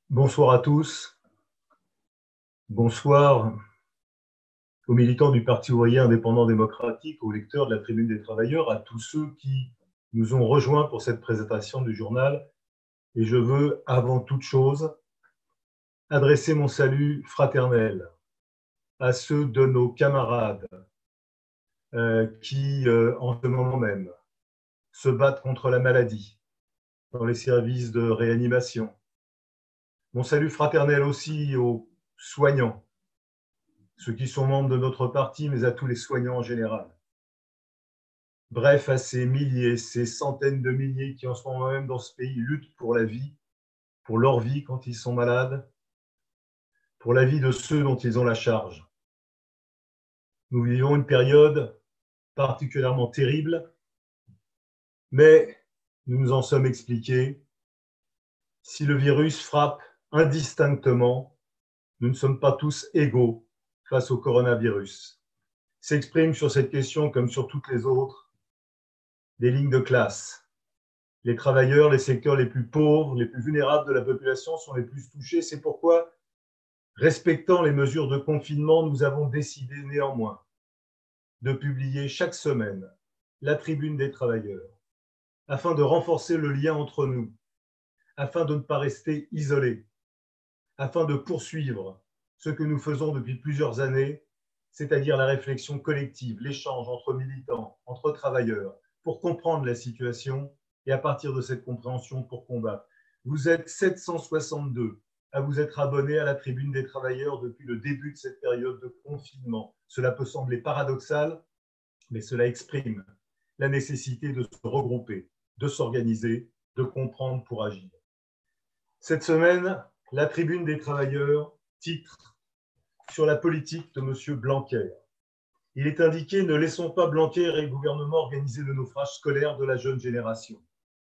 Bonsoir à tous. Bonsoir aux militants du Parti ouvrier indépendant démocratique, aux lecteurs de la Tribune des Travailleurs, à tous ceux qui nous ont rejoints pour cette présentation du journal. Et je veux, avant toute chose, adresser mon salut fraternel à ceux de nos camarades qui, en ce moment même, se battent contre la maladie dans les services de réanimation. Mon salut fraternel aussi aux soignants, ceux qui sont membres de notre parti, mais à tous les soignants en général. Bref, à ces milliers, ces centaines de milliers qui en ce moment même dans ce pays luttent pour la vie, pour leur vie quand ils sont malades, pour la vie de ceux dont ils ont la charge. Nous vivons une période particulièrement terrible, mais nous nous en sommes expliqués. Si le virus frappe indistinctement, nous ne sommes pas tous égaux face au coronavirus. S'expriment sur cette question, comme sur toutes les autres, des lignes de classe. Les travailleurs, les secteurs les plus pauvres, les plus vulnérables de la population sont les plus touchés. C'est pourquoi, respectant les mesures de confinement, nous avons décidé néanmoins de publier chaque semaine la Tribune des Travailleurs, afin de renforcer le lien entre nous, afin de ne pas rester isolés, afin de poursuivre ce que nous faisons depuis plusieurs années, c'est-à-dire la réflexion collective, l'échange entre militants, entre travailleurs, pour comprendre la situation et à partir de cette compréhension pour combattre. Vous êtes 762 à vous être abonnés à la Tribune des Travailleurs depuis le début de cette période de confinement. Cela peut sembler paradoxal, mais cela exprime la nécessité de se regrouper, de s'organiser, de comprendre pour agir. Cette semaine, la Tribune des Travailleurs titre sur la politique de M. Blanquer. Il est indiqué « Ne laissons pas Blanquer et le gouvernement organiser le naufrage scolaire de la jeune génération ».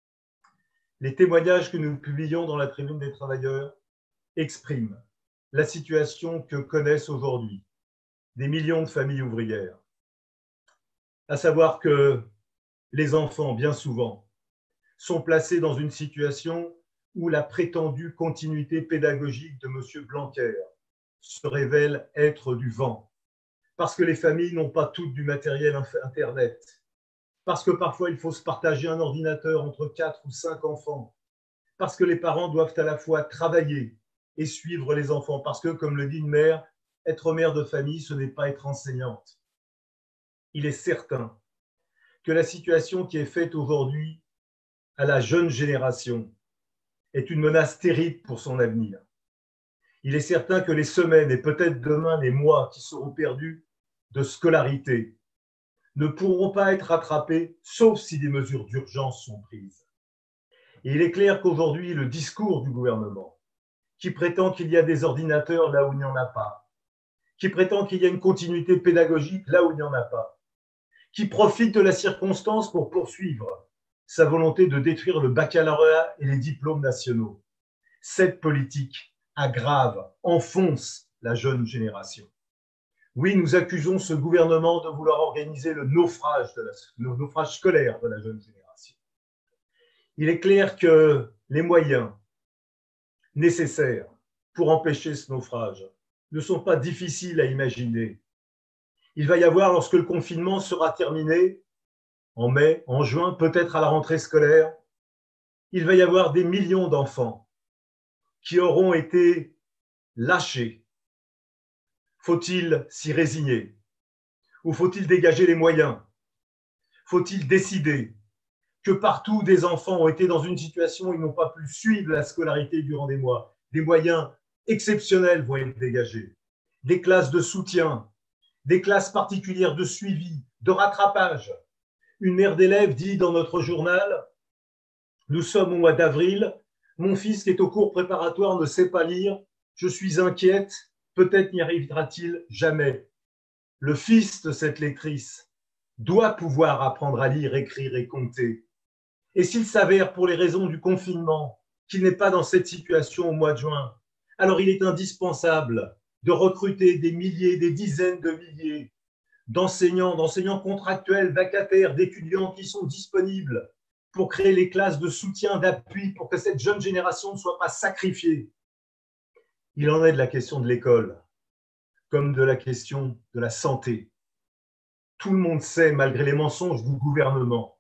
Les témoignages que nous publions dans la Tribune des Travailleurs expriment la situation que connaissent aujourd'hui des millions de familles ouvrières. À savoir que les enfants, bien souvent, sont placés dans une situation où la prétendue continuité pédagogique de M. Blanquer se révèle être du vent, parce que les familles n'ont pas toutes du matériel Internet, parce que parfois il faut se partager un ordinateur entre 4 ou 5 enfants, parce que les parents doivent à la fois travailler et suivre les enfants, parce que, comme le dit une mère, être mère de famille, ce n'est pas être enseignante. Il est certain que la situation qui est faite aujourd'hui à la jeune génération est une menace terrible pour son avenir. Il est certain que les semaines et peut-être demain les mois qui seront perdus de scolarité ne pourront pas être rattrapés, sauf si des mesures d'urgence sont prises. Et il est clair qu'aujourd'hui, le discours du gouvernement, qui prétend qu'il y a des ordinateurs là où il n'y en a pas, qui prétend qu'il y a une continuité pédagogique là où il n'y en a pas, qui profite de la circonstance pour poursuivre sa volonté de détruire le baccalauréat et les diplômes nationaux. Cette politique aggrave, enfonce la jeune génération. Oui, nous accusons ce gouvernement de vouloir organiser le naufrage scolaire de la jeune génération. Il est clair que les moyens nécessaires pour empêcher ce naufrage ne sont pas difficiles à imaginer. Il va y avoir, lorsque le confinement sera terminé, en mai, en juin, peut-être à la rentrée scolaire, il va y avoir des millions d'enfants qui auront été lâchés. Faut-il s'y résigner? Ou faut-il dégager les moyens? Faut-il décider que partout des enfants ont été dans une situation où ils n'ont pas pu suivre la scolarité durant des mois? Des moyens exceptionnels vont être dégagés. Des classes de soutien, des classes particulières de suivi, de rattrapage. Une mère d'élève dit dans notre journal, nous sommes au mois d'avril, mon fils qui est au cours préparatoire ne sait pas lire, je suis inquiète, peut-être n'y arrivera-t-il jamais. Le fils de cette lectrice doit pouvoir apprendre à lire, écrire et compter. Et s'il s'avère, pour les raisons du confinement, qu'il n'est pas dans cette situation au mois de juin, alors il est indispensable de recruter des milliers, des dizaines de milliers d'enseignants contractuels, vacataires, d'étudiants qui sont disponibles pour créer les classes de soutien, d'appui, pour que cette jeune génération ne soit pas sacrifiée Il en est de la question de l'école, comme de la question de la santé. Tout le monde sait, malgré les mensonges du gouvernement,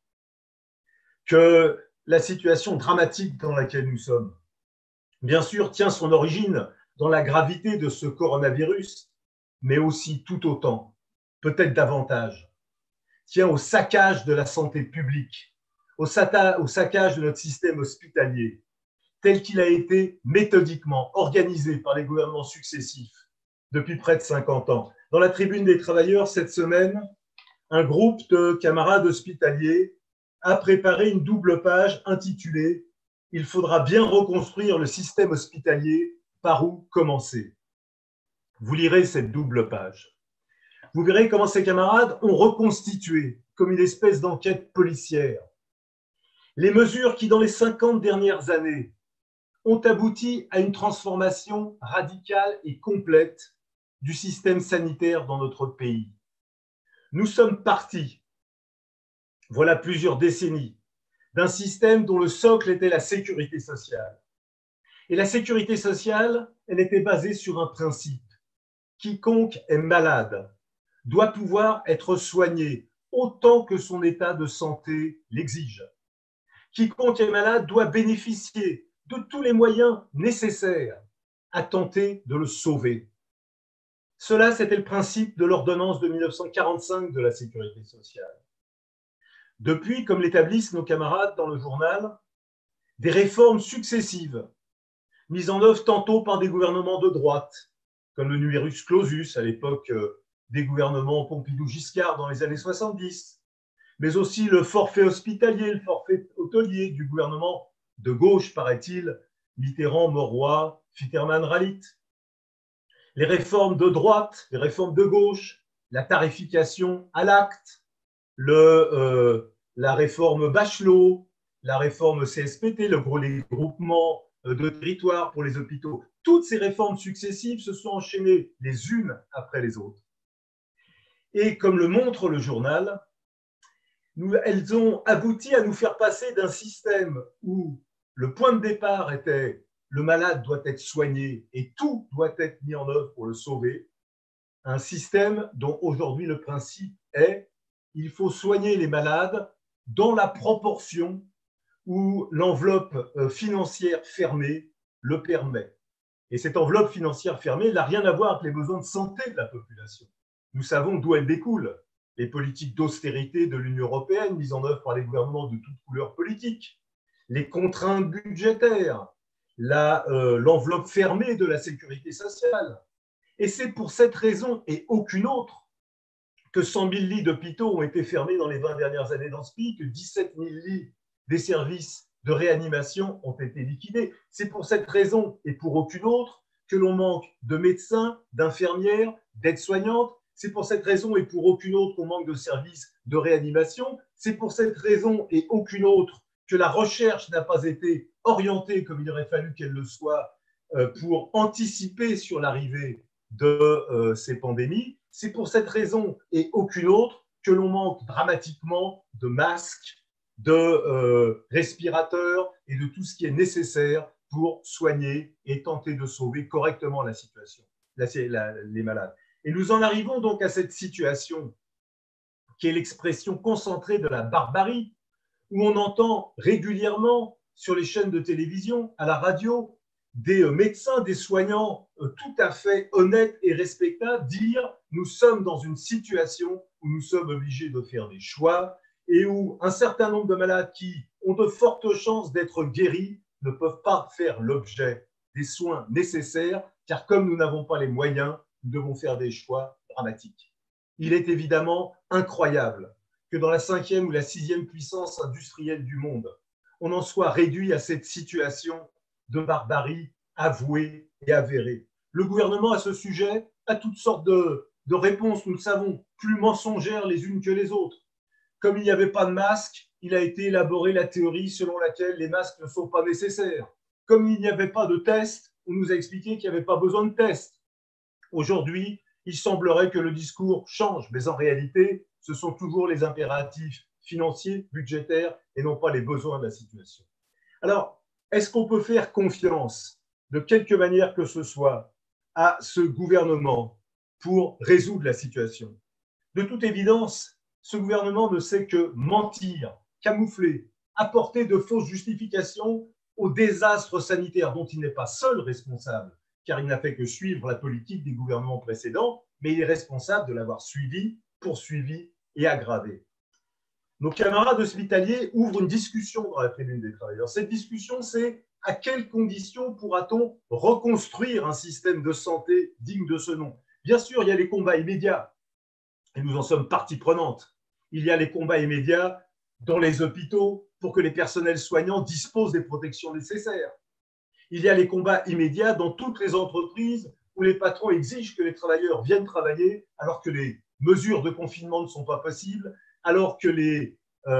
que la situation dramatique dans laquelle nous sommes, bien sûr, tient son origine dans la gravité de ce coronavirus, mais aussi tout autant, peut-être davantage, tient au saccage de la santé publique, au saccage de notre système hospitalier, tel qu'il a été méthodiquement organisé par les gouvernements successifs depuis près de 50 ans. Dans la Tribune des Travailleurs, cette semaine, un groupe de camarades hospitaliers a préparé une double page intitulée « Il faudra bien reconstruire le système hospitalier, par où commencer ?» Vous lirez cette double page. Vous verrez comment ces camarades ont reconstitué, comme une espèce d'enquête policière, les mesures qui, dans les 50 dernières années, ont abouti à une transformation radicale et complète du système sanitaire dans notre pays. Nous sommes partis, voilà plusieurs décennies, d'un système dont le socle était la sécurité sociale. Et la sécurité sociale, elle était basée sur un principe. Quiconque est malade doit pouvoir être soigné autant que son état de santé l'exige. Quiconque est malade doit bénéficier de tous les moyens nécessaires à tenter de le sauver. Cela, c'était le principe de l'ordonnance de 1945 de la sécurité sociale. Depuis, comme l'établissent nos camarades dans le journal, des réformes successives, mises en œuvre tantôt par des gouvernements de droite, comme le numerus clausus à l'époque des gouvernements Pompidou-Giscard dans les années 70, mais aussi le forfait hospitalier, le forfait hôtelier du gouvernement de gauche, paraît-il, Mitterrand, Mauroy, Fitterman-Rallit. Les réformes de droite, les réformes de gauche, la tarification à l'acte, la réforme Bachelot, la réforme CSPT, les groupements de territoire pour les hôpitaux. Toutes ces réformes successives se sont enchaînées les unes après les autres. Et comme le montre le journal, elles ont abouti à nous faire passer d'un système où le point de départ était le malade doit être soigné et tout doit être mis en œuvre pour le sauver, à un système dont aujourd'hui le principe est il faut soigner les malades dans la proportion où l'enveloppe financière fermée le permet. Et cette enveloppe financière fermée n'a rien à voir avec les besoins de santé de la population. Nous savons d'où elle découle. Les politiques d'austérité de l'Union européenne mises en œuvre par les gouvernements de toutes couleurs politiques, les contraintes budgétaires, l'enveloppe fermée de la sécurité sociale. Et c'est pour cette raison et aucune autre que 100 000 lits d'hôpitaux ont été fermés dans les 20 dernières années dans ce pays, que 17 000 lits des services de réanimation ont été liquidés. C'est pour cette raison et pour aucune autre que l'on manque de médecins, d'infirmières, d'aides-soignantes. C'est pour cette raison et pour aucune autre qu'on manque de services de réanimation. C'est pour cette raison et aucune autre que la recherche n'a pas été orientée comme il aurait fallu qu'elle le soit pour anticiper sur l'arrivée de ces pandémies. C'est pour cette raison et aucune autre que l'on manque dramatiquement de masques, de respirateurs et de tout ce qui est nécessaire pour soigner et tenter de sauver correctement la situation, les malades. Et nous en arrivons donc à cette situation qui est l'expression concentrée de la barbarie, où on entend régulièrement sur les chaînes de télévision, à la radio, des médecins, des soignants tout à fait honnêtes et respectables dire « nous sommes dans une situation où nous sommes obligés de faire des choix et où un certain nombre de malades qui ont de fortes chances d'être guéris ne peuvent pas faire l'objet des soins nécessaires, car comme nous n'avons pas les moyens, nous devons faire des choix dramatiques. » Il est évidemment incroyable que dans la 5e ou la 6e puissance industrielle du monde, on en soit réduit à cette situation de barbarie avouée et avérée. Le gouvernement, à ce sujet, a toutes sortes de réponses, nous le savons, plus mensongères les unes que les autres. Comme il n'y avait pas de masque, il a été élaboré la théorie selon laquelle les masques ne sont pas nécessaires. Comme il n'y avait pas de tests, on nous a expliqué qu'il n'y avait pas besoin de tests. Aujourd'hui, il semblerait que le discours change, mais en réalité, ce sont toujours les impératifs financiers, budgétaires, et non pas les besoins de la situation. Alors, est-ce qu'on peut faire confiance de quelque manière que ce soit à ce gouvernement pour résoudre la situation. De toute évidence, ce gouvernement ne sait que mentir, camoufler, apporter de fausses justifications au désastre sanitaire dont il n'est pas seul responsable, car il n'a fait que suivre la politique des gouvernements précédents, mais il est responsable de l'avoir suivi, poursuivi et aggravé. Nos camarades hospitaliers ouvrent une discussion dans la tribune des travailleurs. Cette discussion, c'est à quelles conditions pourra-t-on reconstruire un système de santé digne de ce nom? Bien sûr, il y a les combats immédiats, et nous en sommes partie prenante. Il y a les combats immédiats dans les hôpitaux pour que les personnels soignants disposent des protections nécessaires. Il y a les combats immédiats dans toutes les entreprises où les patrons exigent que les travailleurs viennent travailler alors que les mesures de confinement ne sont pas possibles, alors que les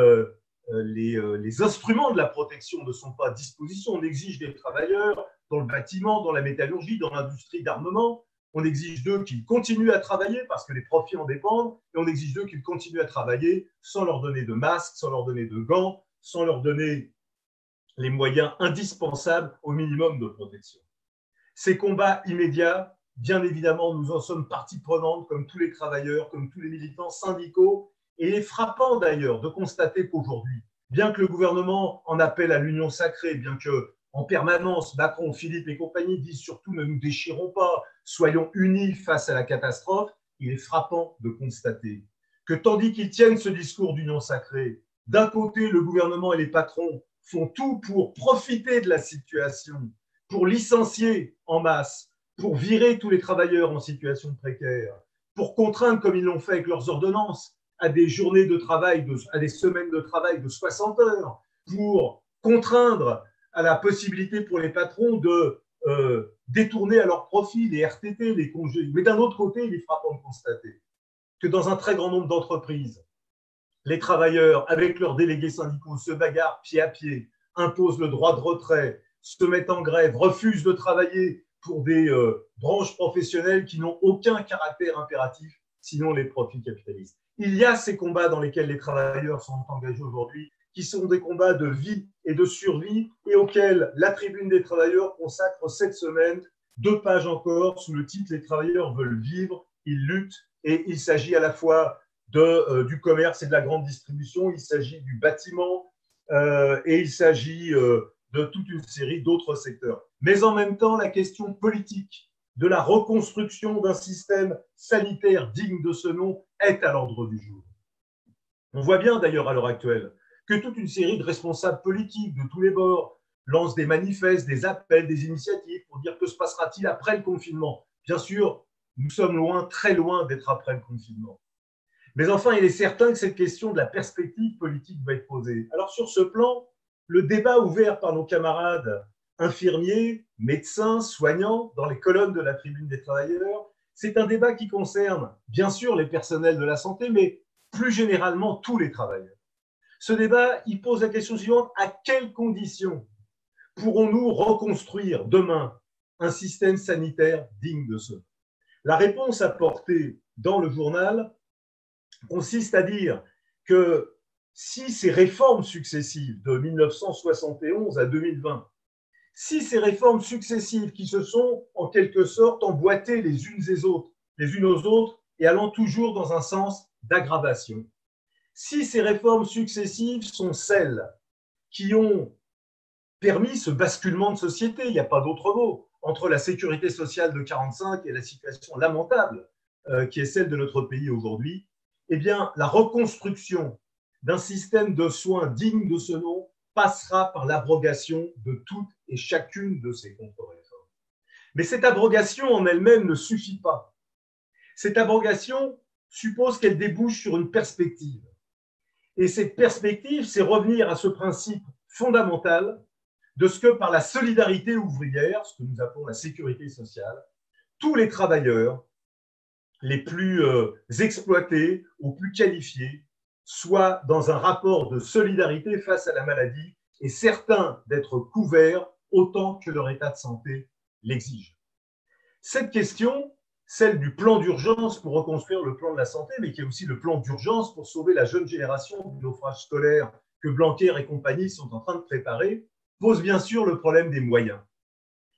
instruments de la protection ne sont pas à disposition. On exige des travailleurs dans le bâtiment, dans la métallurgie, dans l'industrie d'armement. On exige d'eux qu'ils continuent à travailler parce que les profits en dépendent, et on exige d'eux qu'ils continuent à travailler sans leur donner de masques, sans leur donner de gants, sans leur donner les moyens indispensables au minimum de protection. Ces combats immédiats, bien évidemment, nous en sommes partie prenante, comme tous les travailleurs, comme tous les militants syndicaux, et il est frappant d'ailleurs de constater qu'aujourd'hui, bien que le gouvernement en appelle à l'union sacrée, bien que en permanence, Macron, Philippe et compagnie disent surtout ne nous déchirons pas, soyons unis face à la catastrophe, il est frappant de constater que tandis qu'ils tiennent ce discours d'union sacrée, d'un côté, le gouvernement et les patrons font tout pour profiter de la situation, pour licencier en masse, pour virer tous les travailleurs en situation précaire, pour contraindre, comme ils l'ont fait avec leurs ordonnances, à des journées de travail, à des semaines de travail de 60 heures, pour contraindre à la possibilité pour les patrons de détourner à leur profit les RTT, les congés. Mais d'un autre côté, il est frappant de constater que dans un très grand nombre d'entreprises, les travailleurs, avec leurs délégués syndicaux, se bagarrent pied à pied, imposent le droit de retrait, se mettent en grève, refusent de travailler pour des branches professionnelles qui n'ont aucun caractère impératif, sinon les profits capitalistes. Il y a ces combats dans lesquels les travailleurs sont engagés aujourd'hui, qui sont des combats de vie et de survie, et auxquels la Tribune des travailleurs consacre cette semaine 2 pages encore sous le titre « Les travailleurs veulent vivre, ils luttent », et il s'agit à la fois du commerce et de la grande distribution, il s'agit du bâtiment et il s'agit de toute une série d'autres secteurs. Mais en même temps, la question politique de la reconstruction d'un système sanitaire digne de ce nom est à l'ordre du jour. On voit bien d'ailleurs à l'heure actuelle que toute une série de responsables politiques de tous les bords lancent des manifestes, des appels, des initiatives pour dire que se passera-t-il après le confinement. Bien sûr, nous sommes loin, très loin d'être après le confinement. Mais enfin, il est certain que cette question de la perspective politique va être posée. Alors sur ce plan, le débat ouvert par nos camarades infirmiers, médecins, soignants, dans les colonnes de la Tribune des travailleurs, c'est un débat qui concerne bien sûr les personnels de la santé, mais plus généralement tous les travailleurs. Ce débat, il pose la question suivante: à quelles conditions pourrons-nous reconstruire demain un système sanitaire digne de ce nom? La réponse apportée dans le journal consiste à dire que si ces réformes successives de 1971 à 2020, si ces réformes successives qui se sont en quelque sorte emboîtées les unes aux autres et allant toujours dans un sens d'aggravation, si ces réformes successives sont celles qui ont permis ce basculement de société, il n'y a pas d'autre mot, entre la sécurité sociale de 1945 et la situation lamentable qui est celle de notre pays aujourd'hui, eh bien, la reconstruction d'un système de soins digne de ce nom passera par l'abrogation de toutes et chacune de ces contre-réformes. Mais cette abrogation en elle-même ne suffit pas. Cette abrogation suppose qu'elle débouche sur une perspective. Et cette perspective, c'est revenir à ce principe fondamental de ce que par la solidarité ouvrière, ce que nous appelons la sécurité sociale, tous les travailleurs, les plus exploités, aux plus qualifiés, soient dans un rapport de solidarité face à la maladie et certains d'être couverts autant que leur état de santé l'exige. Cette question, celle du plan d'urgence pour reconstruire le plan de la santé, mais qui est aussi le plan d'urgence pour sauver la jeune génération du naufrage scolaire que Blanquer et compagnie sont en train de préparer, pose bien sûr le problème des moyens.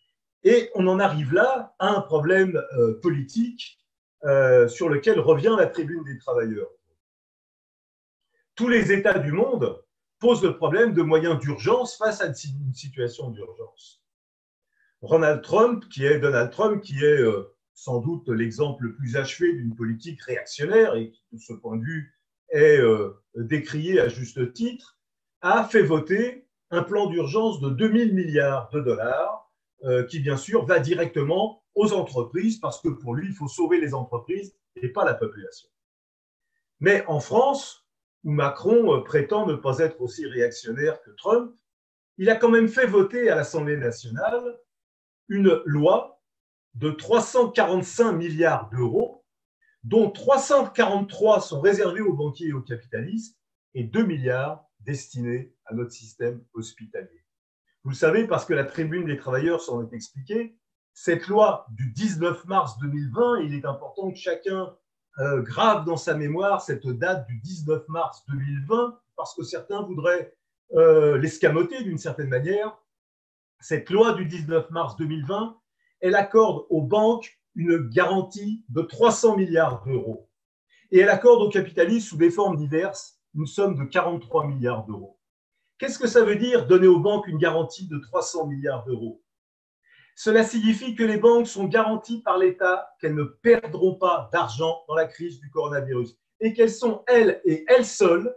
Et on en arrive là à un problème politique sur lequel revient la Tribune des travailleurs. Tous les États du monde posent le problème de moyens d'urgence face à une situation d'urgence. Donald Trump, qui est sans doute l'exemple le plus achevé d'une politique réactionnaire et qui, de ce point de vue, est décrié à juste titre, a fait voter un plan d'urgence de 2000 milliards de dollars qui, bien sûr, va directement aux entreprises parce que pour lui, il faut sauver les entreprises et pas la population. Mais en France, où Macron prétend ne pas être aussi réactionnaire que Trump, il a quand même fait voter à l'Assemblée nationale une loi de 345 milliards d'euros, dont 343 sont réservés aux banquiers et aux capitalistes et 2 milliards destinés à notre système hospitalier. Vous le savez parce que la Tribune des travailleurs s'en est expliquée, cette loi du 19 mars 2020, il est important que chacun grave dans sa mémoire cette date du 19 mars 2020, parce que certains voudraient l'escamoter d'une certaine manière. Cette loi du 19 mars 2020, elle accorde aux banques une garantie de 300 milliards d'euros. Et elle accorde aux capitalistes, sous des formes diverses, une somme de 43 milliards d'euros. Qu'est-ce que ça veut dire, donner aux banques une garantie de 300 milliards d'euros? Cela signifie que les banques sont garanties par l'État qu'elles ne perdront pas d'argent dans la crise du coronavirus et qu'elles sont, elles et elles seules,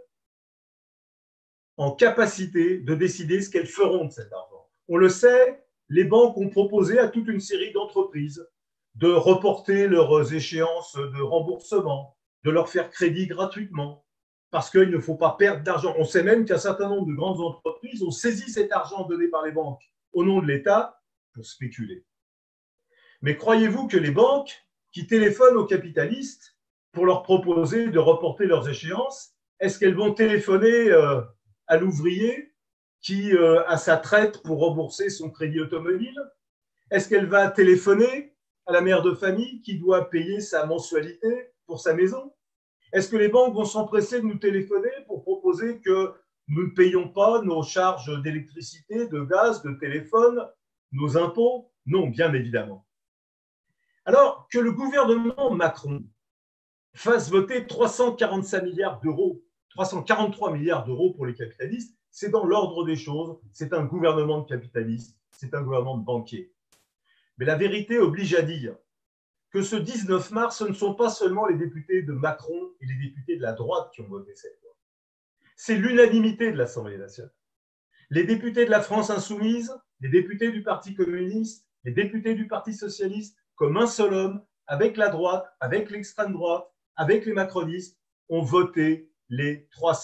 en capacité de décider ce qu'elles feront de cet argent. On le sait, les banques ont proposé à toute une série d'entreprises de reporter leurs échéances de remboursement, de leur faire crédit gratuitement, parce qu'il ne faut pas perdre d'argent. On sait même qu'un certain nombre de grandes entreprises ont saisi cet argent donné par les banques au nom de l'État pour spéculer. Mais croyez-vous que les banques qui téléphonent aux capitalistes pour leur proposer de reporter leurs échéances, est-ce qu'elles vont téléphoner à l'ouvrier qui a sa traite pour rembourser son crédit automobile? Est-ce qu'elle va téléphoner à la mère de famille qui doit payer sa mensualité pour sa maison? Est-ce que les banques vont s'empresser de nous téléphoner pour proposer que nous ne payons pas nos charges d'électricité, de gaz, de téléphone, nos impôts? Non, bien évidemment. Alors que le gouvernement Macron fasse voter 345 milliards d'euros, 343 milliards d'euros pour les capitalistes, c'est dans l'ordre des choses, c'est un gouvernement de capitalistes, c'est un gouvernement de banquiers. Mais la vérité oblige à dire que ce 19 mars, ce ne sont pas seulement les députés de Macron et les députés de la droite qui ont voté cette loi. C'est l'unanimité de l'Assemblée nationale. Les députés de la France insoumise, les députés du Parti communiste, les députés du Parti socialiste, comme un seul homme, avec la droite, avec l'extrême droite, avec les macronistes, ont voté les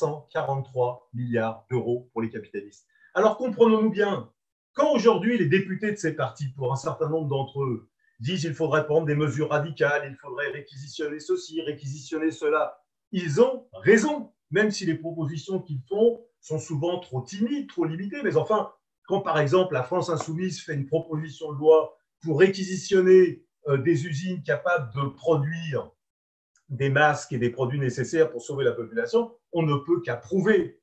343 milliards d'euros pour les capitalistes. Alors comprenons-nous bien, quand aujourd'hui les députés de ces partis, pour un certain nombre d'entre eux, disent qu'il faudrait prendre des mesures radicales, il faudrait réquisitionner ceci, réquisitionner cela, ils ont raison, même si les propositions qu'ils font sont souvent trop timides, trop limitées. Mais enfin, quand par exemple la France insoumise fait une proposition de loi pour réquisitionner des usines capables de produire des masques et des produits nécessaires pour sauver la population, on ne peut qu'approuver.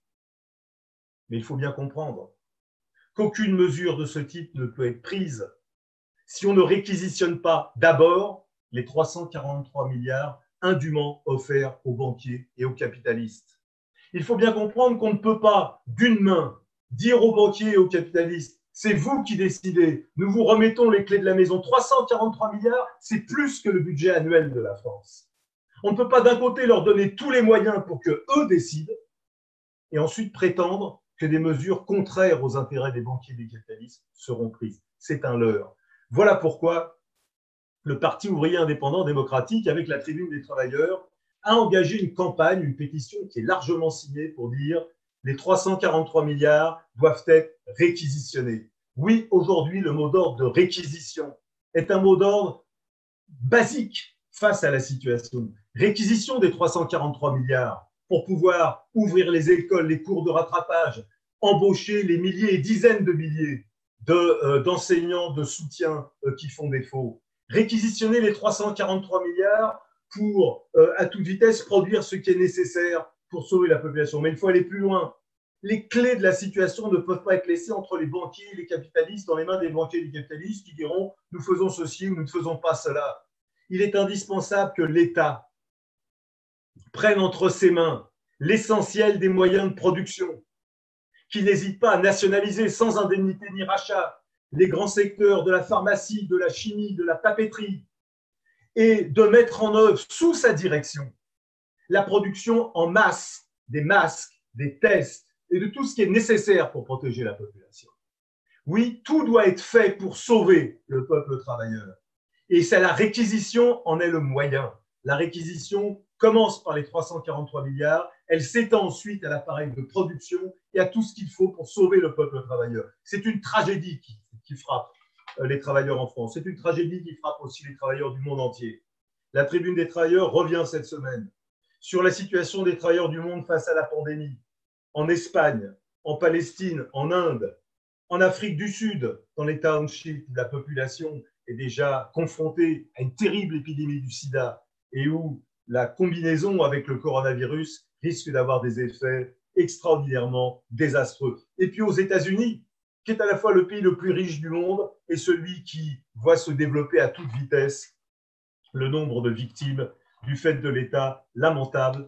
Mais il faut bien comprendre qu'aucune mesure de ce type ne peut être prise si on ne réquisitionne pas d'abord les 343 milliards indûment offerts aux banquiers et aux capitalistes. Il faut bien comprendre qu'on ne peut pas, d'une main, dire aux banquiers et aux capitalistes « c'est vous qui décidez, nous vous remettons les clés de la maison ». 343 milliards, c'est plus que le budget annuel de la France. On ne peut pas d'un côté leur donner tous les moyens pour qu'eux décident et ensuite prétendre que des mesures contraires aux intérêts des banquiers et des capitalistes seront prises. C'est un leurre. Voilà pourquoi le Parti ouvrier indépendant démocratique, avec la Tribune des travailleurs, a engagé une campagne, une pétition qui est largement signée pour dire les 343 milliards doivent être réquisitionnés. Oui, aujourd'hui, le mot d'ordre de réquisition est un mot d'ordre basique face à la situation. Réquisition des 343 milliards pour pouvoir ouvrir les écoles, les cours de rattrapage, embaucher les milliers et dizaines de milliers d'enseignants de soutien qui font défaut. Réquisitionner les 343 milliards pour, à toute vitesse, produire ce qui est nécessaire pour sauver la population. Mais il faut aller plus loin. Les clés de la situation ne peuvent pas être laissées entre les banquiers et les capitalistes, dans les mains des banquiers et des capitalistes qui diront « nous faisons ceci ou nous ne faisons pas cela ». Il est indispensable que l'État prenne entre ses mains l'essentiel des moyens de production, qu'il n'hésite pas à nationaliser sans indemnité ni rachat les grands secteurs de la pharmacie, de la chimie, de la papeterie, et de mettre en œuvre sous sa direction la production en masse des masques, des tests et de tout ce qui est nécessaire pour protéger la population. Oui, tout doit être fait pour sauver le peuple travailleur. Et c'est la réquisition en est le moyen. La réquisition commence par les 343 milliards, elle s'étend ensuite à l'appareil de production et à tout ce qu'il faut pour sauver le peuple travailleur. C'est une tragédie qui frappe les travailleurs en France. C'est une tragédie qui frappe aussi les travailleurs du monde entier. La Tribune des travailleurs revient cette semaine sur la situation des travailleurs du monde face à la pandémie, en Espagne, en Palestine, en Inde, en Afrique du Sud, dans les townships où la population est déjà confrontée à une terrible épidémie du sida et où la combinaison avec le coronavirus risque d'avoir des effets extraordinairement désastreux. Et puis aux États-Unis, qui est à la fois le pays le plus riche du monde et celui qui voit se développer à toute vitesse le nombre de victimes du fait de l'état lamentable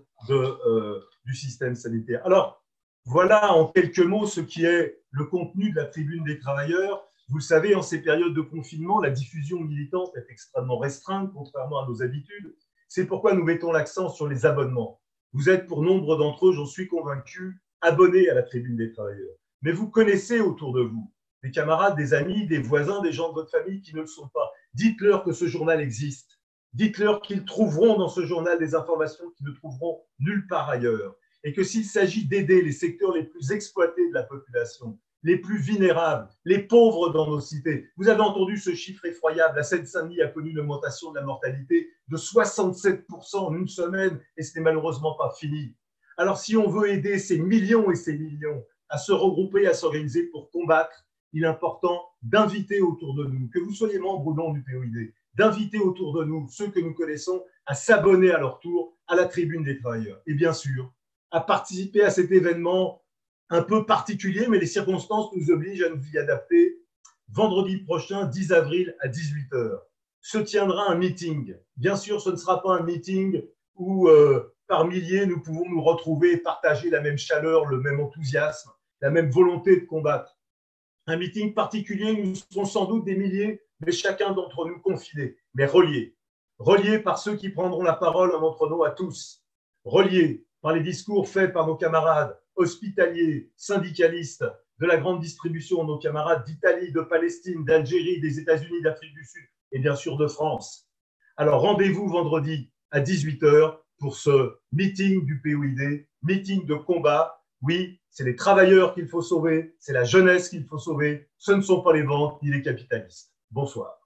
du système sanitaire. Alors, voilà en quelques mots ce qui est le contenu de la Tribune des travailleurs. Vous le savez, en ces périodes de confinement, la diffusion militante est extrêmement restreinte, contrairement à nos habitudes. C'est pourquoi nous mettons l'accent sur les abonnements. Vous êtes, pour nombre d'entre eux, j'en suis convaincu, abonnés à la Tribune des travailleurs. Mais vous connaissez autour de vous des camarades, des amis, des voisins, des gens de votre famille qui ne le sont pas. Dites-leur que ce journal existe. Dites-leur qu'ils trouveront dans ce journal des informations qu'ils ne trouveront nulle part ailleurs. Et que s'il s'agit d'aider les secteurs les plus exploités de la population, les plus vulnérables, les pauvres dans nos cités. Vous avez entendu ce chiffre effroyable. La Seine-Saint-Denis a connu une augmentation de la mortalité de 67% en une semaine et ce n'est malheureusement pas fini. Alors si on veut aider ces millions et ces millions à se regrouper, à s'organiser pour combattre, il est important d'inviter autour de nous, que vous soyez membre ou non du POID, d'inviter autour de nous ceux que nous connaissons à s'abonner à leur tour à la Tribune des travailleurs. Et bien sûr, à participer à cet événement un peu particulier, mais les circonstances nous obligent à nous y adapter. Vendredi prochain, 10 avril à 18h, se tiendra un meeting. Bien sûr, ce ne sera pas un meeting où par milliers nous pouvons nous retrouver et partager la même chaleur, le même enthousiasme, la même volonté de combattre. Un meeting particulier, nous serons sans doute des milliers, mais chacun d'entre nous confinés, mais reliés. Reliés par ceux qui prendront la parole en notre nom à tous. Reliés par les discours faits par nos camarades hospitaliers, syndicalistes, de la grande distribution, nos camarades d'Italie, de Palestine, d'Algérie, des États-Unis, d'Afrique du Sud et bien sûr de France. Alors rendez-vous vendredi à 18h pour ce meeting du POID, meeting de combat. Oui, c'est les travailleurs qu'il faut sauver, c'est la jeunesse qu'il faut sauver, ce ne sont pas les banques ni les capitalistes. Bonsoir.